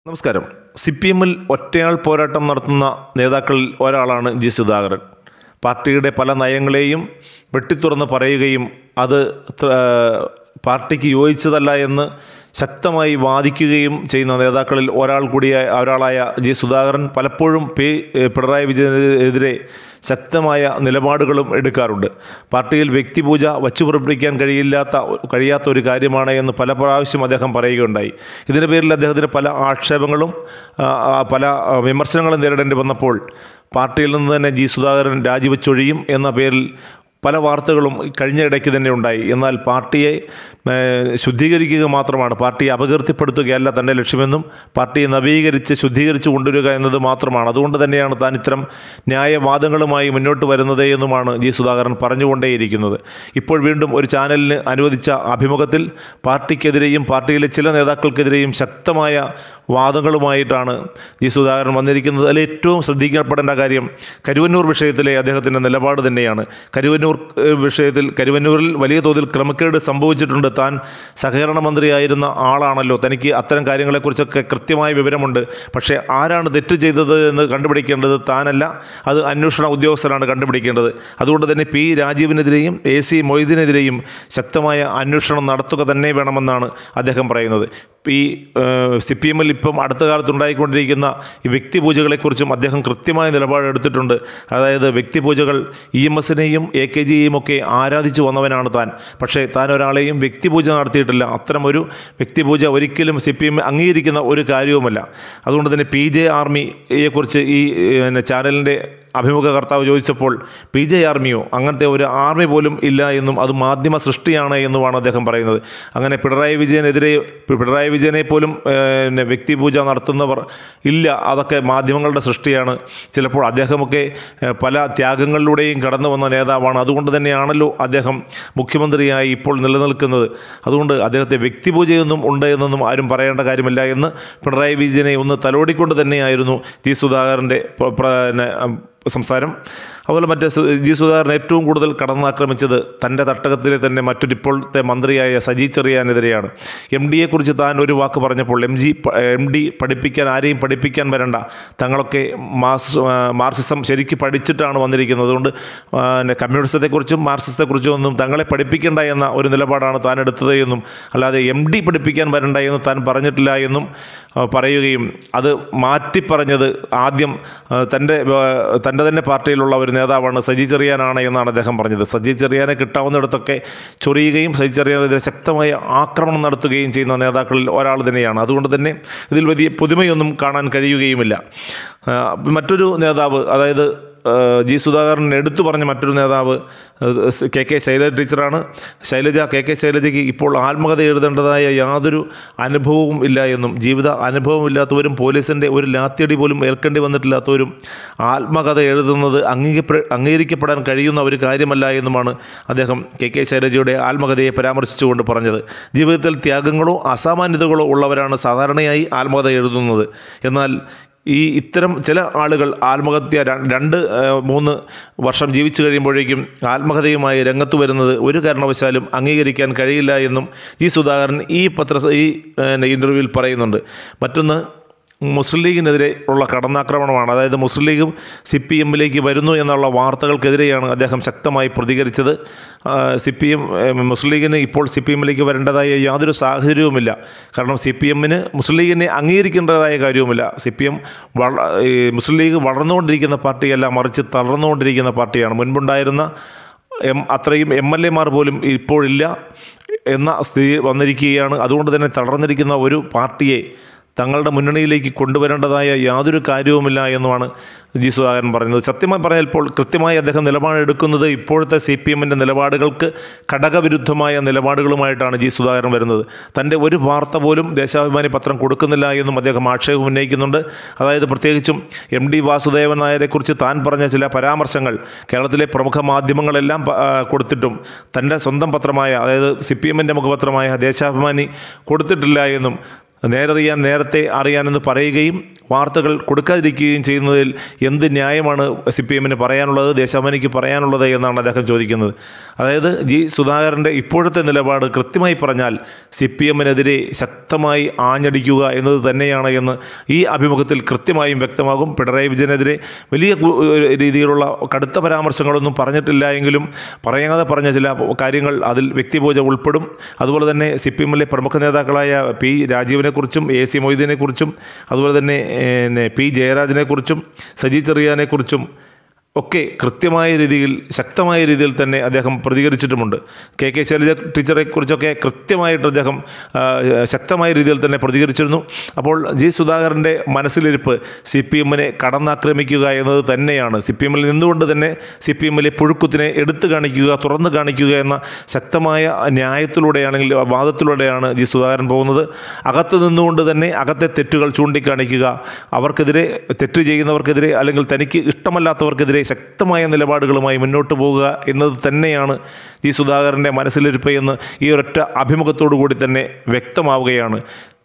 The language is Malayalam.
നമസ്കാരം. CPM-ൽ ഒറ്റയാൾ പോരാട്ടം നടത്തുന്ന നേതാക്കളിൽ ഒരാളാണ് ജി സുധാകരൻ. പാർട്ടിയുടെ പല നയങ്ങളെയും വെട്ടിത്തുറന്ന് പറയുകയും അത് പാർട്ടിക്ക് യോജിച്ചതല്ല എന്ന് ശക്തമായി വാദിക്കുകയും ചെയ്യുന്ന നേതാക്കളിൽ ഒരാളായ ജി സുധാകരൻ പലപ്പോഴും പിണറായി വിജയനെതിരെ ശക്തമായ നിലപാടുകളും എടുക്കാറുണ്ട്. പാർട്ടിയിൽ വ്യക്തിപൂജ വച്ചുപുറപ്പിക്കാൻ കഴിയാത്ത ഒരു കാര്യമാണ് എന്ന് പല പ്രാവശ്യം അദ്ദേഹം പറയുകയുണ്ടായി. ഇതിൻ്റെ പേരിൽ അദ്ദേഹത്തിന് പല ആക്ഷേപങ്ങളും പല വിമർശനങ്ങളും നേരിടേണ്ടി വന്നപ്പോൾ പാർട്ടിയിൽ നിന്ന് തന്നെ ജി സുധാകരൻ രാജിവെച്ചൊഴിയും എന്ന പേരിൽ പല വാർത്തകളും കഴിഞ്ഞ ഇടയ്ക്ക് തന്നെ ഉണ്ടായി. എന്നാൽ പാർട്ടിയെ ശുദ്ധീകരിക്കുക മാത്രമാണ്, പാർട്ടിയെ അപകീർത്തിപ്പെടുത്തുകയല്ല തൻ്റെ ലക്ഷ്യമെന്നും പാർട്ടിയെ നവീകരിച്ച് ശുദ്ധീകരിച്ച് കൊണ്ടുവരിക എന്നത് മാത്രമാണ്. അതുകൊണ്ട് തന്നെയാണ് താൻ ഇത്തരം ന്യായവാദങ്ങളുമായി മുന്നോട്ട് വരുന്നത് എന്നുമാണ് ജി സുധാകരൻ പറഞ്ഞുകൊണ്ടേയിരിക്കുന്നത്. ഇപ്പോൾ വീണ്ടും ഒരു ചാനലിന് അനുവദിച്ച അഭിമുഖത്തിൽ പാർട്ടിക്കെതിരെയും പാർട്ടിയിലെ ചില നേതാക്കൾക്കെതിരെയും ശക്തമായ വാദങ്ങളുമായിട്ടാണ് ജി സുധാകരൻ വന്നിരിക്കുന്നത്. അതിൽ ഏറ്റവും ശ്രദ്ധിക്കപ്പെടേണ്ട കാര്യം കരുവന്നൂർ വിഷയത്തിലെ അദ്ദേഹത്തിൻ്റെ നിലപാട് തന്നെയാണ്. കരുവന്നൂരിൽ വലിയ തോതിൽ ക്രമക്കേട് സംഭവിച്ചിട്ടുണ്ട്. താൻ സഹകരണ മന്ത്രിയായിരുന്ന ആളാണല്ലോ, തനിക്ക് അത്തരം കാര്യങ്ങളെക്കുറിച്ചൊക്കെ കൃത്യമായ വിവരമുണ്ട്. പക്ഷേ ആരാണ് തെറ്റ് ചെയ്തത് എന്ന് കണ്ടുപിടിക്കേണ്ടത് താനല്ല, അത് അന്വേഷണ ഉദ്യോഗസ്ഥരാണ് കണ്ടുപിടിക്കേണ്ടത്. അതുകൊണ്ട് തന്നെ പി രാജീവിനെതിരെയും AC മൊയ്തീനെതിരെയും ശക്തമായ അന്വേഷണം നടത്തുക തന്നെ വേണമെന്നാണ് അദ്ദേഹം പറയുന്നത്. ഈ CPM-ൽ ഇപ്പം അടുത്ത കാലത്തുണ്ടായിക്കൊണ്ടിരിക്കുന്ന ഈ വ്യക്തിപൂജകളെക്കുറിച്ചും അദ്ദേഹം കൃത്യമായ നിലപാടെടുത്തിട്ടുണ്ട്. അതായത് വ്യക്തിപൂജകൾ EMS-നെയും AKG-യെയും ഒക്കെ ആരാധിച്ചു വന്നവനാണ് താൻ. പക്ഷേ താൻ ഒരാളെയും വ്യക്തിപൂജ നടത്തിയിട്ടില്ല. അത്തരമൊരു വ്യക്തിപൂജ ഒരിക്കലും CPM അംഗീകരിക്കുന്ന ഒരു കാര്യവുമല്ല. അതുകൊണ്ട് തന്നെ PJ ആർമിയെക്കുറിച്ച് ഈ ചാനലിൻ്റെ അഭിമുഖകർത്താവ് ചോദിച്ചപ്പോൾ PJ ആർമിയോ അങ്ങനത്തെ ഒരു ആർമി പോലും ഇല്ല എന്നും അത് മാധ്യമ സൃഷ്ടിയാണ് എന്നുമാണ് അദ്ദേഹം പറയുന്നത്. അങ്ങനെ പിണറായി വിജയനെ പോലും വ്യക്തിപൂജ നടത്തുന്നവർ ഇല്ല, അതൊക്കെ മാധ്യമങ്ങളുടെ സൃഷ്ടിയാണ്. ചിലപ്പോൾ അദ്ദേഹമൊക്കെ പല ത്യാഗങ്ങളിലൂടെയും കടന്നു വന്ന നേതാവാണ്. അതുകൊണ്ട് തന്നെയാണല്ലോ അദ്ദേഹം മുഖ്യമന്ത്രിയായി ഇപ്പോൾ നിലനിൽക്കുന്നത്. അതുകൊണ്ട് അദ്ദേഹത്തെ വ്യക്തിപൂജയൊന്നും ഉണ്ട് എന്നൊന്നും ആരും പറയേണ്ട കാര്യമില്ല എന്ന് പിണറായി വിജയനെ ഒന്ന് തലോടിക്കൊണ്ട് തന്നെയായിരുന്നു ജി സുധാകരൻ്റെ സംസാരം. അതുപോലെ ജി സുധാകരൻ ഏറ്റവും കൂടുതൽ കടന്നാക്രമിച്ചത് തൻ്റെ തട്ടകത്തിലെ തന്നെ മറ്റൊരിപ്പോഴത്തെ മന്ത്രിയായ സജി ചെറിയാനെതിരെയാണ്. MD-യെക്കുറിച്ച് താൻ ഒരു വാക്ക് പറഞ്ഞപ്പോൾ MD ആരെയും പഠിപ്പിക്കാൻ വരണ്ട, തങ്ങളൊക്കെ മാർക്സിസം ശരിക്കും പഠിച്ചിട്ടാണ് വന്നിരിക്കുന്നത്, അതുകൊണ്ട് കമ്മ്യൂണിസത്തെക്കുറിച്ചും മാർക്സിസത്തെക്കുറിച്ചും ഒന്നും തങ്ങളെ പഠിപ്പിക്കേണ്ട എന്ന ഒരു നിലപാടാണ് താൻ എടുത്തത് എന്നും അല്ലാതെ MD പഠിപ്പിക്കാൻ വരണ്ട എന്ന് താൻ പറഞ്ഞിട്ടില്ല എന്നും പറയുകയും അത് മാറ്റിപ്പറഞ്ഞത് ആദ്യം തൻ്റെ തന്നെ പാർട്ടിയിലുള്ള ഒരു നേതാവാണ് സജി ചെറിയാനാണ് എന്നാണ് അദ്ദേഹം പറഞ്ഞത്. സജി ചെറിയാനെ കിട്ടാവുന്നിടത്തൊക്കെ ചൊറിയുകയും സജി ചെറിയാനെതിരെ ശക്തമായ ആക്രമണം നടത്തുകയും ചെയ്യുന്ന നേതാക്കളിൽ ഒരാൾ തന്നെയാണ്. അതുകൊണ്ട് തന്നെ ഇതിൽ വലിയ പുതുമയൊന്നും കാണാൻ കഴിയുകയുമില്ല. മറ്റൊരു നേതാവ്, അതായത് ജി സുധാകരൻ എടുത്തു പറഞ്ഞ മറ്റൊരു നേതാവ് KK ശൈലജ ടീച്ചറാണ്. KK ശൈലജയ്ക്ക് ഇപ്പോൾ ആത്മകഥ എഴുതേണ്ടതായ യാതൊരു അനുഭവവും ഇല്ല എന്നും ജീവിത അനുഭവമില്ലാത്തവരും പോലീസിൻ്റെ ഒരു ലാത്തിയടി പോലും ഏൽക്കേണ്ടി വന്നിട്ടില്ലാത്തവരും ആത്മകഥ എഴുതുന്നത് അംഗീകരിക്കപ്പെടാൻ കഴിയുന്ന ഒരു കാര്യമല്ല എന്നുമാണ് അദ്ദേഹം KK ശൈലജയുടെ ആത്മകഥയെ പരാമർശിച്ചുകൊണ്ട് പറഞ്ഞത്. ജീവിതത്തിൽ ത്യാഗങ്ങളോ അസാമാന്യതകളോ ഉള്ളവരാണ് സാധാരണയായി ആത്മകഥ എഴുതുന്നത്. എന്നാൽ ഇത്തരം ചില ആളുകൾ ആത്മഹത്യ 2-3 വർഷം ജീവിച്ചു കഴിയുമ്പോഴേക്കും ആത്മകഥയുമായി രംഗത്ത് വരുന്നത് ഒരു കാരണവശാലും അംഗീകരിക്കാൻ കഴിയില്ല എന്നും ജി സുധാകരൻ ഈ ഇൻ്റർവ്യൂവിൽ പറയുന്നുണ്ട്. മറ്റൊന്ന് മുസ്ലിം ലീഗിനെതിരെ ഉള്ള കടന്നാക്രമണമാണ്. അതായത് മുസ്ലിം ലീഗും CPM-ലേക്ക് വരുന്നു എന്നുള്ള വാർത്തകൾക്കെതിരെയാണ് അദ്ദേഹം ശക്തമായി പ്രതികരിച്ചത്. മുസ്ലിം ലീഗിന് ഇപ്പോൾ CPM-ലേക്ക് വരേണ്ടതായ യാതൊരു സാഹചര്യവുമില്ല. കാരണം CPM-ന് മുസ്ലിം ലീഗിനെ അംഗീകരിക്കേണ്ടതായ കാര്യവുമില്ല. മുസ്ലിം ലീഗ് വളർന്നുകൊണ്ടിരിക്കുന്ന പാർട്ടിയല്ല, മറിച്ച് തളർന്നുകൊണ്ടിരിക്കുന്ന പാർട്ടിയാണ്. മുൻപുണ്ടായിരുന്ന അത്രയും MLA-മാർ പോലും ഇപ്പോഴില്ല എന്ന സ്ഥിതി വന്നിരിക്കുകയാണ്. അതുകൊണ്ട് തന്നെ തളർന്നിരിക്കുന്ന ഒരു പാർട്ടിയെ തങ്ങളുടെ മുന്നണിയിലേക്ക് കൊണ്ടുവരേണ്ടതായ യാതൊരു കാര്യവുമില്ല എന്നുമാണ് ജി സുധാകരൻ പറയുന്നത്. സത്യമായി പറഞ്ഞപ്പോൾ കൃത്യമായി അദ്ദേഹം നിലപാടെടുക്കുന്നത് ഇപ്പോഴത്തെ CPM-ൻ്റെ നിലപാടുകൾക്ക് ഘടകവിരുദ്ധമായ നിലപാടുകളുമായിട്ടാണ് ജി സുധാകരൻ വരുന്നത്. തൻ്റെ ഒരു വാർത്ത പോലും ദേശാഭിമാനി പത്രം കൊടുക്കുന്നില്ല എന്നും അദ്ദേഹം ആക്ഷേപം ഉന്നയിക്കുന്നുണ്ട്. അതായത് പ്രത്യേകിച്ചും MD വാസുദേവൻ നായരെക്കുറിച്ച് താൻ പറഞ്ഞ ചില പരാമർശങ്ങൾ കേരളത്തിലെ പ്രമുഖ മാധ്യമങ്ങളെല്ലാം കൊടുത്തിട്ടും തൻ്റെ സ്വന്തം പത്രമായ, അതായത് CPM-ൻ്റെ മുഖപത്രമായ ദേശാഭിമാനി കൊടുത്തിട്ടില്ല എന്നും നേരറിയാൻ നേരത്തെ അറിയാനെന്ന് പറയുകയും വാർത്തകൾ കൊടുക്കാതിരിക്കുകയും ചെയ്യുന്നതിൽ എന്ത് ന്യായമാണ് CPM പറയാനുള്ളത്, ദേശാഭിമാനിക്ക് പറയാനുള്ളത് എന്നാണ് അദ്ദേഹം ചോദിക്കുന്നത്. അതായത് ജി സുധാകരൻ്റെ ഇപ്പോഴത്തെ നിലപാട് കൃത്യമായി പറഞ്ഞാൽ CPM ശക്തമായി ആഞ്ഞടിക്കുക എന്നത് തന്നെയാണ് എന്ന് ഈ അഭിമുഖത്തിൽ കൃത്യമായും വ്യക്തമാകും. പിണറായി വിജയനെതിരെ വലിയ രീതിയിലുള്ള കടുത്ത പരാമർശങ്ങളൊന്നും പറഞ്ഞിട്ടില്ല എങ്കിലും പറയാതെ പറഞ്ഞ ചില കാര്യങ്ങൾ അതിൽ വ്യക്തിപൂജ ഉൾപ്പെടും. അതുപോലെ തന്നെ CPM പ്രമുഖ നേതാക്കളായ P രാജീവിനെക്കുറിച്ചും AC മൊയ്തീനെക്കുറിച്ചും അതുപോലെ തന്നെ P ജയരാജനെക്കുറിച്ചും സജി ചെറിയാനെക്കുറിച്ചും ഒക്കെ കൃത്യമായ രീതിയിൽ ശക്തമായ രീതിയിൽ തന്നെ അദ്ദേഹം പ്രതികരിച്ചിട്ടുമുണ്ട്. KK ശൈലജ ടീച്ചറെക്കുറിച്ചൊക്കെ കൃത്യമായിട്ട് അദ്ദേഹം ശക്തമായ രീതിയിൽ തന്നെ പ്രതികരിച്ചിരുന്നു. അപ്പോൾ ജി സുധാകരൻ്റെ മനസ്സിലിരിപ്പ് CPM കടന്നാക്രമിക്കുക എന്നത് തന്നെയാണ്. CPM നിന്നുകൊണ്ട് തന്നെ CPM പുഴുക്കുത്തിനെ എടുത്തു കാണിക്കുക, തുറന്നു കാണിക്കുക എന്ന ശക്തമായ ന്യായത്തിലൂടെയാണെങ്കിൽ വാദത്തിലൂടെയാണ് ജി സുധാകരൻ പോകുന്നത്. അകത്ത് നിന്നുകൊണ്ട് തന്നെ അകത്തെ തെറ്റുകൾ ചൂണ്ടിക്കാണിക്കുക, അവർക്കെതിരെ തെറ്റ് ചെയ്യുന്നവർക്കെതിരെ അല്ലെങ്കിൽ തനിക്ക് ഇഷ്ടമല്ലാത്തവർക്കെതിരെ ശക്തമായ നിലപാടുകളുമായി മുന്നോട്ട് പോകുക എന്നത് തന്നെയാണ് ജി സുധാകരൻ്റെ മനസ്സിലിരിപ്പ് എന്ന് ഈ ഒരൊറ്റ അഭിമുഖത്തോടു കൂടി തന്നെ വ്യക്തമാവുകയാണ്.